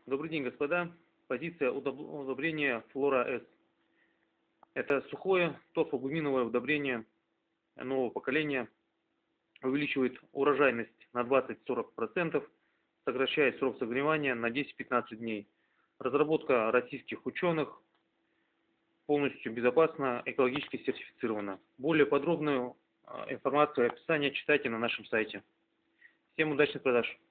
Добрый день, господа. Позиция удобрения Флора-С. Это сухое торфогуминовое удобрение нового поколения. Увеличивает урожайность на 20-40%, сокращает срок созревания на 10-15 дней. Разработка российских ученых, полностью безопасно, экологически сертифицирована. Более подробную информацию и описание читайте на нашем сайте. Всем удачных продаж!